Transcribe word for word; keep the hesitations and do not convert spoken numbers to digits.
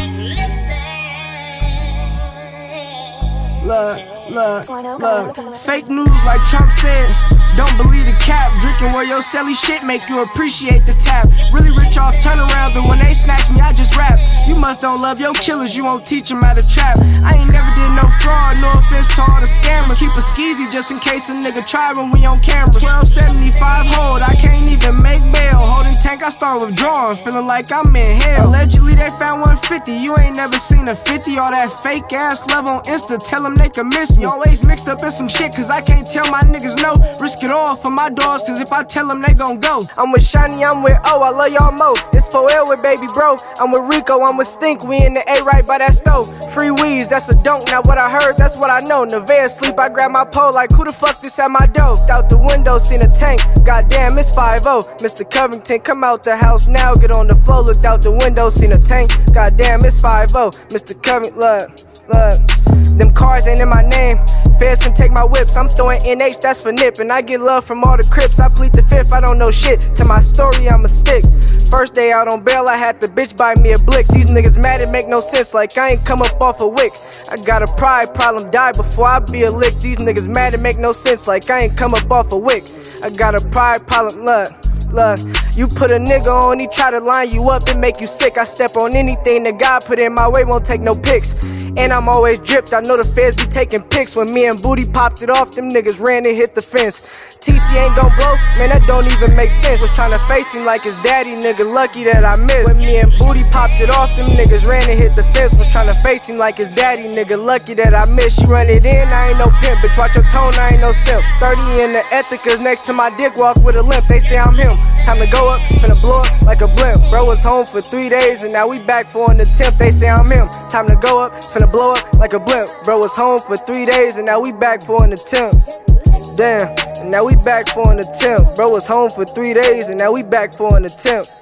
Look, look, look. Fake news like Trump said. Don't believe the cap. Drinking where your silly shit make you appreciate the tap. Really rich off turnaround, but when they snatch me, I just rap. You must don't love your killers, you won't teach them how to trap. I ain't never did no fraud, no offense to all the scammers. Keep a skeezy just in case a nigga try when we on camera. twelve seventy-five hold, I can't even make bail. Holding tank, I start withdrawing, feeling like I'm in hell. Allegedly they found one fifty, you ain't never seen a fifty. All that fake ass love on Insta, tell them they can miss me. Always mixed up in some shit, cause I can't tell my niggas no. Risk it all for my dogs, cause if I tell them they gon' go. I'm with Shiny, I'm with O, I love y'all mo. It's four L with baby bro. I'm with Rico, I'm with Stink, we in the A right by that stove. Free weeds, that's a don't. Now what I heard, that's what I know. Nevaeh sleep, I grab my pole like who the fuck this at my door? Out the window, seen a tank, goddamn it's five oh. Mister Covington, come out the house now, get on the floor. Looked out the window, seen a tank, goddamn it's five oh. Mister Covington, look, look. Them cars ain't in my name. Feds can take my whips, I'm throwing N H, that's for nip. And I get love from all the Crips, I plead the fifth, I don't know shit. To my story, I'ma stick. First day out on bail, I had the bitch buy me a blick. These niggas mad, it make no sense, like I ain't come up off a wick. I got a pride problem, die before I be a lick. These niggas mad, it make no sense, like I ain't come up off a wick. I got a pride problem, look. Look, you put a nigga on, he try to line you up and make you sick. I step on anything that God put in my way, won't take no pics. And I'm always dripped, I know the feds be taking pics. When me and Booty popped it off, them niggas ran and hit the fence. T C ain't gon' blow, man that don't even make sense. Was tryna face him like his daddy, nigga lucky that I missed. When me and Booty popped it off, them niggas ran and hit the fence. Was tryna face him like his daddy, nigga lucky that I missed. You run it in, I ain't no pimp, bitch watch your tone, I ain't no simp. Thirty in the Ethicas next to my dick, walk with a limp, they say I'm him. Time to go up, finna blow up like a blimp. Bro was home for three days and now we back for an attempt. They say I'm him. Time to go up, finna blow up like a blimp. Bro was home for three days and now we back for an attempt. Damn, and now we back for an attempt. Bro was home for three days and now we back for an attempt.